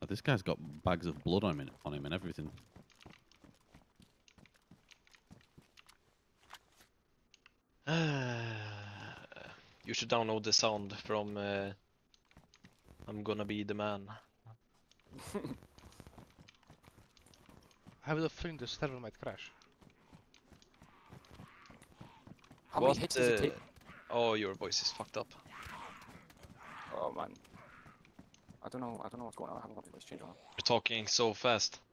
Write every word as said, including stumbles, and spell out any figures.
But this guy's got bags of blood on him, on him and everything. You should download the sound from uh, I'm gonna be the man. I have a feeling the server might crash. How What, many hits does it uh, take? Oh, your voice is fucked up. Oh man. I don't know, I don't know what's going on. I haven't got the voice change on. You're talking so fast.